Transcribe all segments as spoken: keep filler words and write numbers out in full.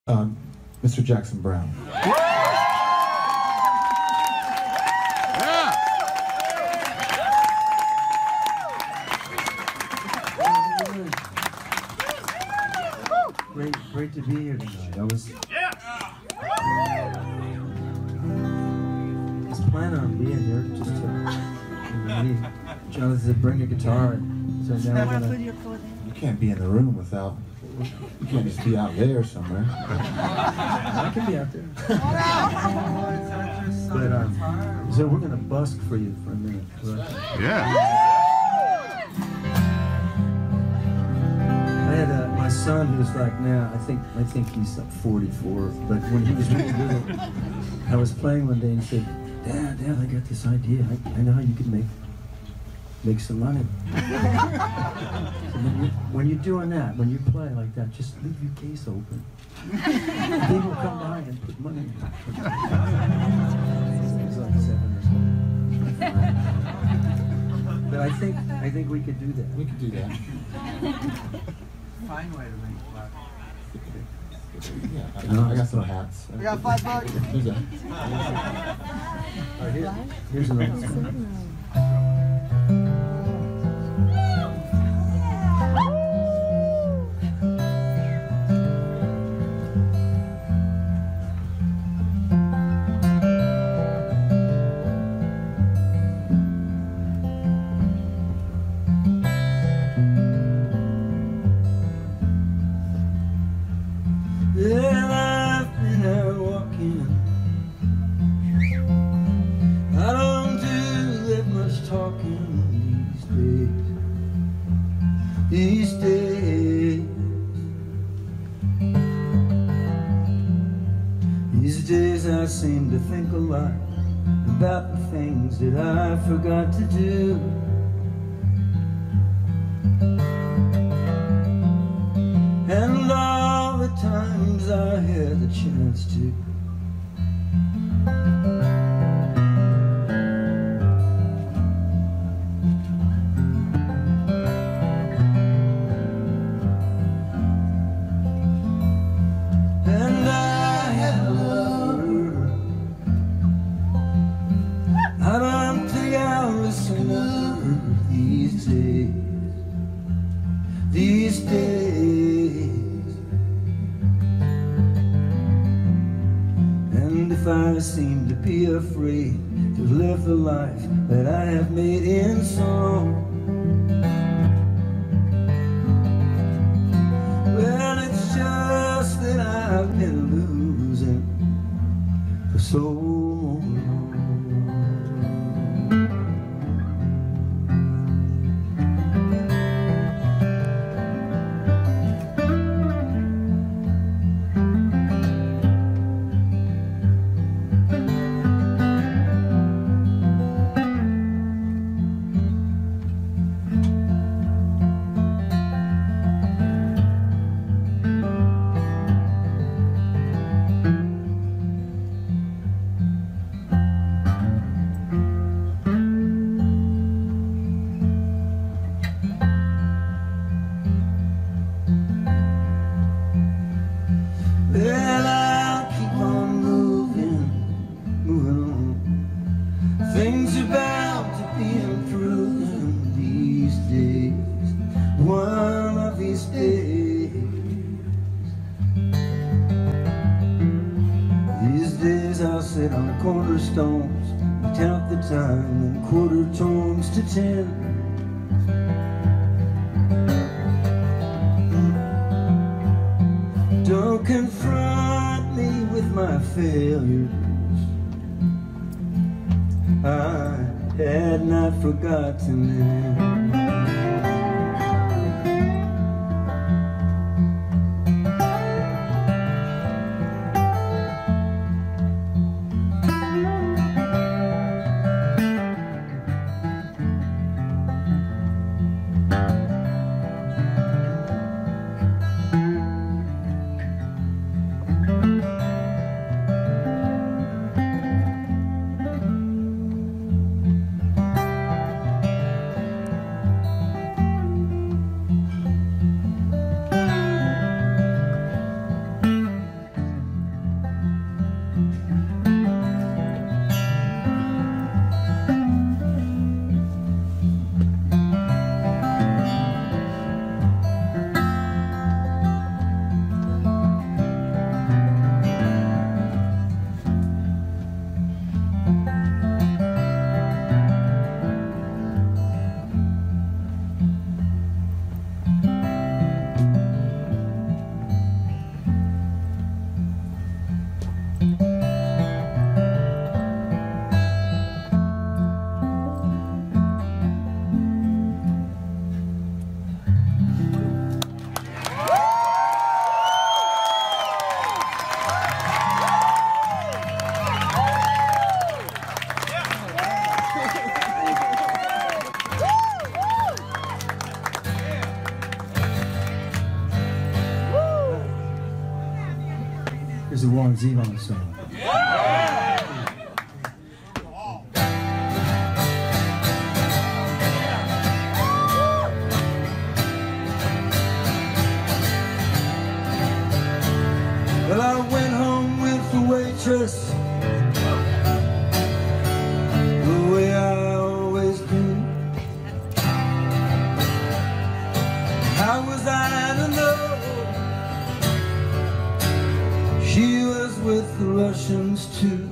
Um, Mister Jackson Browne. Great, great to be here tonight. I was, Yeah. I was planning on being here just to. You know, Jonathan said, "Bring a guitar," so now we're gonna. You can't be in the room without. You can't just be out there somewhere. I can be out there. But um, so we're gonna busk for you for a minute. Right? Yeah. I had uh, my son who's like now, I think I think he's like forty-four, but when he was really little, I was playing one day and he said, Dad, Dad, I got this idea. I, I know how you can make make some money. So when, you, when you're doing that, when you play like that, just leave your case open. People come by and put money in it. He's like seven or something. But I think I think we could do that. We could do that. Fine way to make fun. Yeah, I, I got some hats. We got five bucks. Who's that? Right, here, here's another one. Well, I've been out walking. I don't do that much talking these days. These days. These days I seem to think a lot about the things that I forgot to do. And all the times I had the chance to. And I had a lover. I don't think I'll listen to her these days. These days. And if I seem to be afraid to live the life that I have made in song, well, it's just that I've been losing for so long. Well, I'll keep on moving, moving on. Things are bound to be improving these days, one of these days. These days I'll sit on the cornerstones, count the time in quarter tones to ten. Don't confront me with my failures. I had not forgotten them. Here's a Warren Zevon song. Well, I went home with the waitress, the way I always do. How was I to know she was with the Russians too?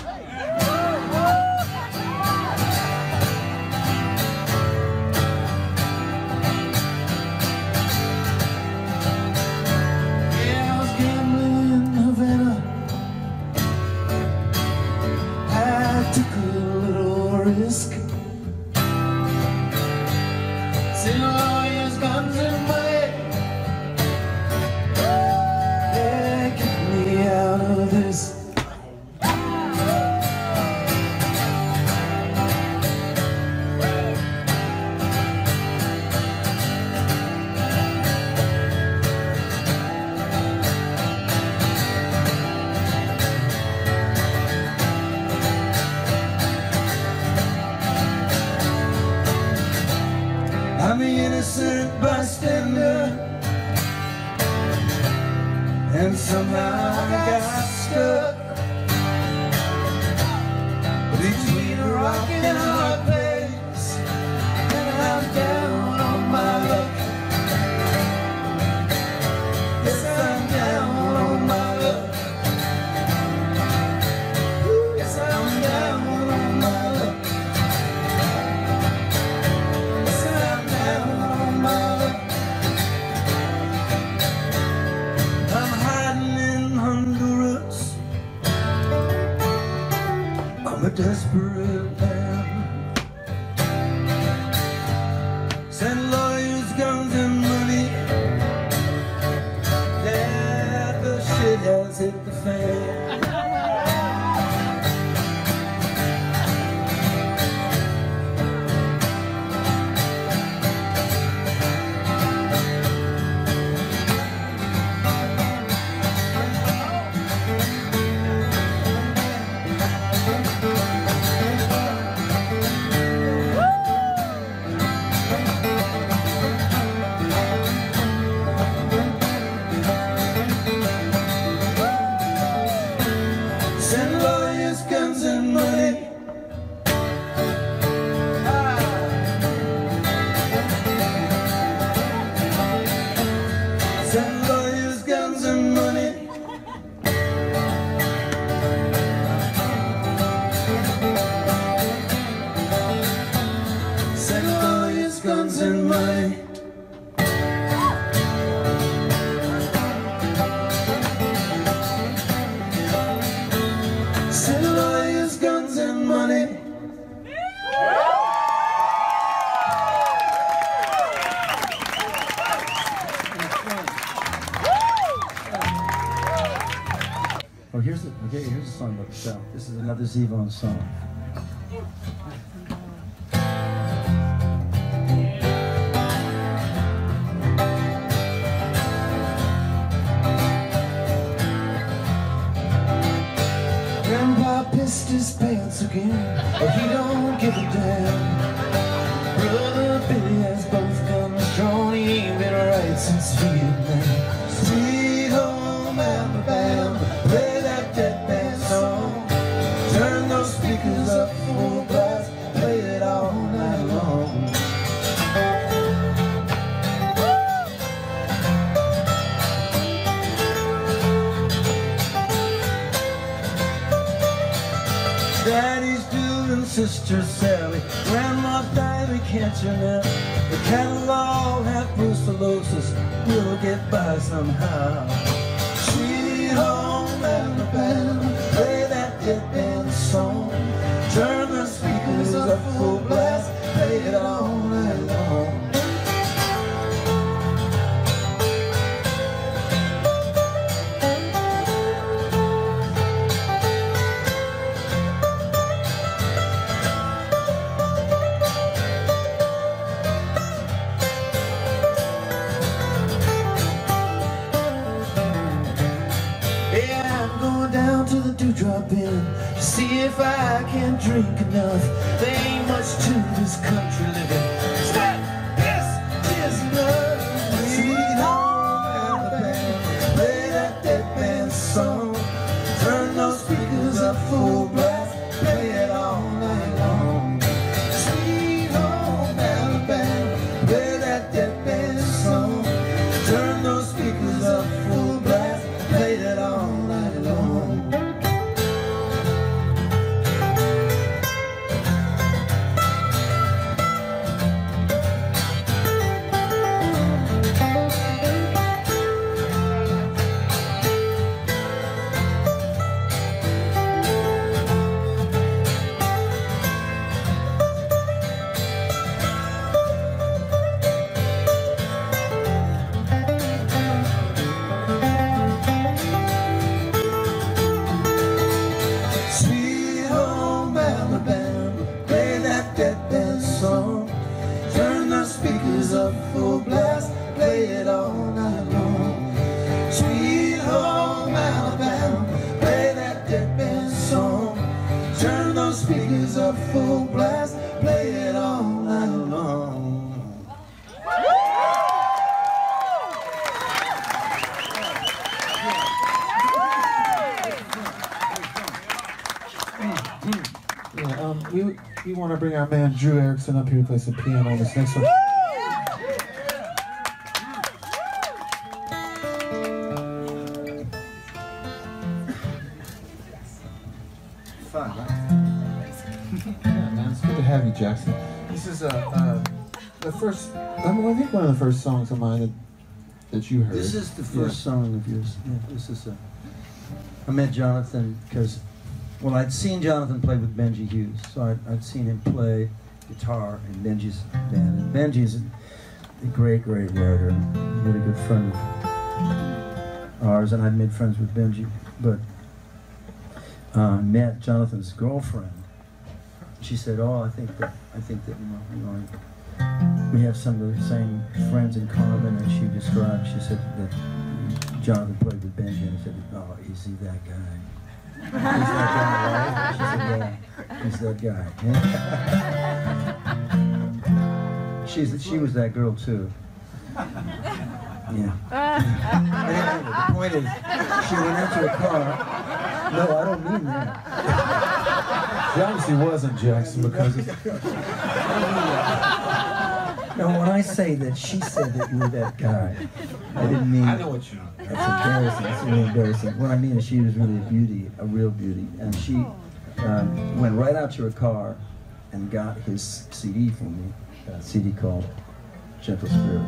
Risk. See lawyers, guns and money. Yeah, get me out of this. I'm the innocent bystander, and somehow I got stuck between a rock and a hard place, and I'm down on my luck. Yes, I'm down on my luck. Yes, I'm down on my luck. I'm a desperate man. Send lawyers, guns and money. Yeah, the shit has hit the fan. Send lawyers, guns and money. Ah. Send lawyers, guns and money. Send lawyers, guns and money. Send lawyers, guns and money. Oh, here's a, okay, here's a song about the South. This is another Zevon song. Grandpa pissed his pants again, but he don't give a damn. Brother Billy has both guns drawn, he ain't been right since Vietnam. Sweet home Alabama, play that deadpan song. Turn those speakers up full blast, play it all night long. Daddy's doing Sister Sally, Grandma died of cancer now. The cattle all have brucellosis, we'll get by somehow. Sweet home Alabama, play that deadpan song. Turn the speakers up full blast, play it all night long. Yeah. I'm going down to the Dewdrop Inn to see if I can drink enough. There ain't much to this country living. Stop! This is love. Sweet home Alabama, play that dead band song. Turn those speakers up full blast, play it all night long. Sweet home Alabama, play that dead band song. Turn those speakers up full blast, play it all night long. Up full blast, play it all night long. Sweet home Alabama, play that dead band song. Turn those speakers up full blast, play it all night long. Yeah, um, we we want to bring our man Drew Erickson up here to play some piano on this next one. Fun, right? Yeah, man, it's good to have you, Jackson. This is uh, uh, the first, I, mean, I think one of the first songs of mine that, that you heard. This is the first yeah. song of yours. Yeah, this is a. I met Jonathan because, well, I'd seen Jonathan play with Benji Hughes, so I'd, I'd seen him play guitar in Benji's band. And Benji's a, a great, great writer, a really good friend of ours, and I'd made friends with Benji, but. Uh, met Jonathan's girlfriend. She said, "Oh, I think that I think that you know, you know, we have some of the same friends in common." And she described. She said that Jonathan played with Benji, and I said, "Oh, is he that guy? He's that guy, right?" She said, "Yeah, he's that guy." She's she was that girl too. Yeah. Anyway, the point is, she went into a car. No, I don't mean that. She obviously wasn't, Jackson, because it's... No, when I say that she said that you were that guy, I didn't mean... I know what you mean. That's embarrassing. That's really embarrassing. What I mean is she was really a beauty, a real beauty. And she um, went right out to her car and got his C D for me, a C D called Gentle Spirit,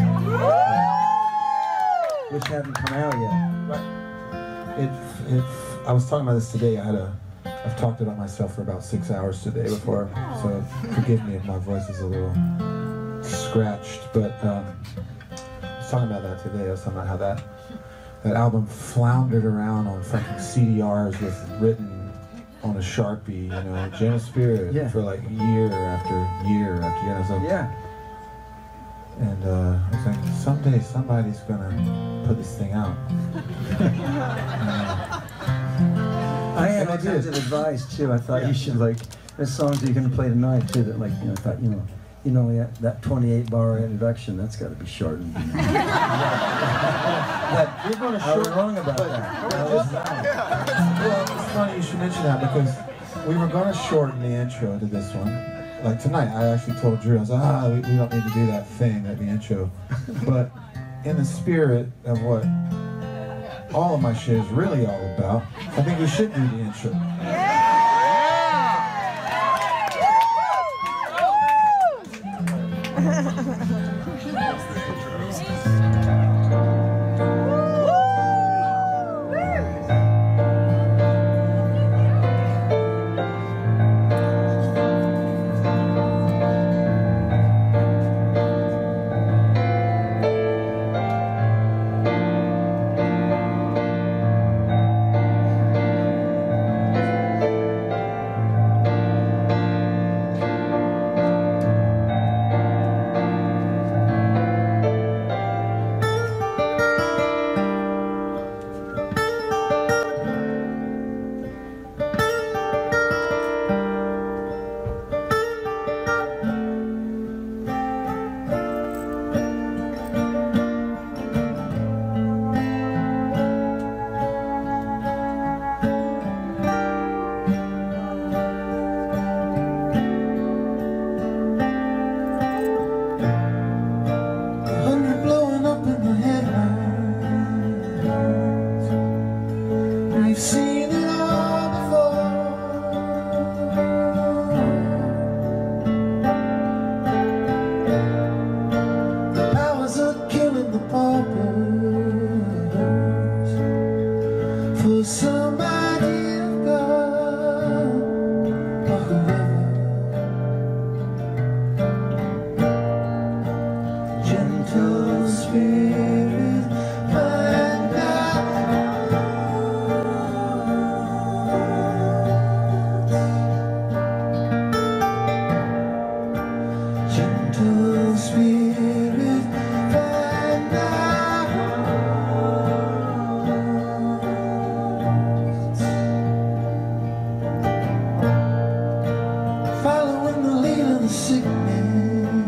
which hadn't come out yet. Right. It, it, I was talking about this today. I had a, I've talked about myself for about six hours today before, so forgive me if my voice is a little scratched. But um, I was talking about that today. I was talking about how that that album floundered around on fucking C D Rs with written on a Sharpie, you know, Gentle Spirit, yeah. for like year after year after year. So, yeah. And uh, I was like, someday somebody's gonna put this thing out. I had all kinds of advice too. I thought yeah. you should like, there's songs that you're gonna play tonight too that like, you know, I thought, you know, you know that, that twenty-eight bar introduction, that's got to be shortened. But you're gonna I was wrong about that. I was wrong. Well, it's funny you should mention that because we were gonna shorten the intro to this one. Like tonight, I actually told Drew, I was like, ah, we, we don't need to do that thing at the intro. But in the spirit of what all of my shit is really all about, I think we should do the intro. We've seen it all before. The powers of killing the paupers for some idea of God or whoever. Gentle spirit, find out. Gentle spirit, find out. Following the lead of the sick man,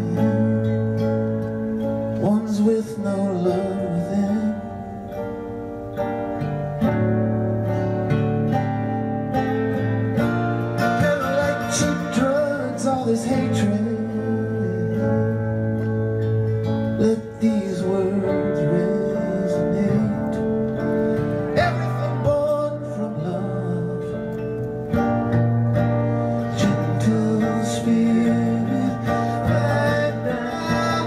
ones with no love within. Never like cheap drugs, all this hatred. Let these words resonate. Everything born from love. Gentle spirit, right now.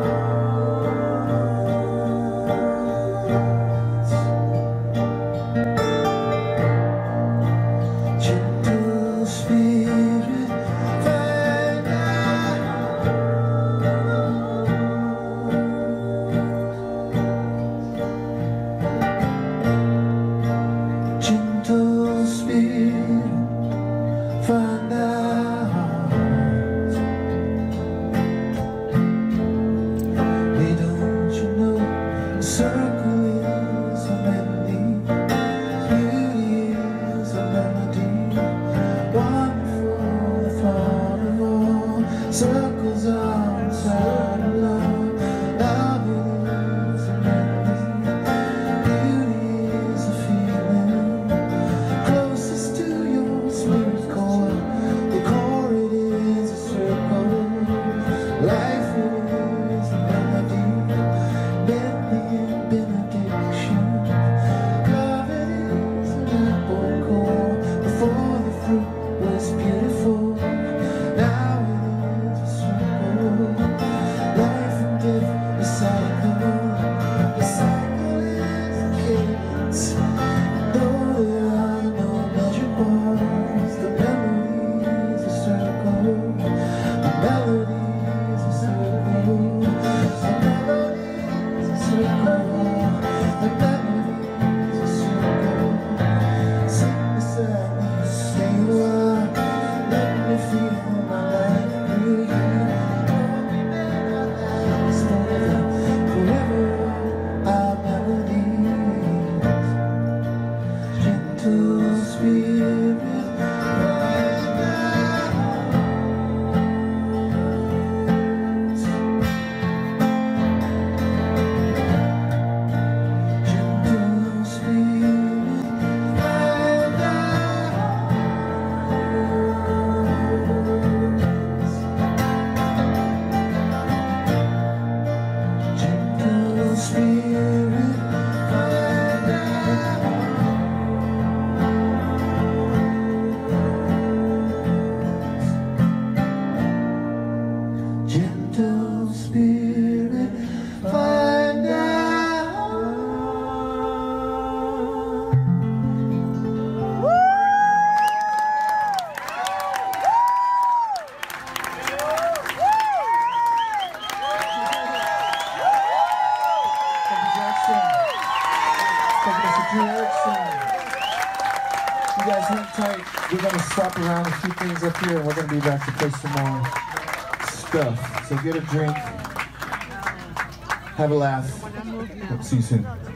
Gentle spirit, find out. Gentle spirit, find out. Hey, don't you know a circle is a melody, beauty is a melody, wonderful the thought of all circles outside of love. Love is a melody, beauty is a feeling closest to your spirit core. The core it is a circle. Life is a melody, melody and benediction. Love it is an apple core. Before the fruit was beautiful, now it is a circle. Life and death, a cycle. The cycle is a cadence. Though there are no measured bars, the melody is a circle. The melody is a circle. The melody is a circle. The melody is a circle. Sing beside me, stay a while. Let me feel my life through you. Hold me back, our lives forever, forever our melodies. Gentle spirit, find out. Gentle spirit, find out. Gentle spirit, find out. Gentle spirit, find out. Thank you, Jackson. Thank you, Mister Drew Erickson. You guys hang tight. We're going to swap around a few things up here, and we're going to be back to play some more stuff. So get a drink, have a laugh. See you soon.